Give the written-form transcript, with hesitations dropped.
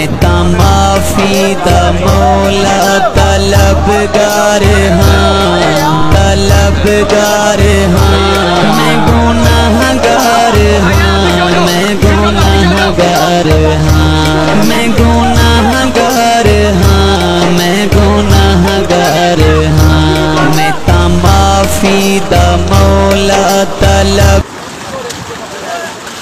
ता माफी दा मौला तलबगार हाँ, तलबगार हाँ। मैं गुनाहगार हाँ, मैं गुनाहगार हाँ, मैं गुनाहगार हाँ, मैं गुनाहगार हाँ। मैं ता माफी दा मौला तलब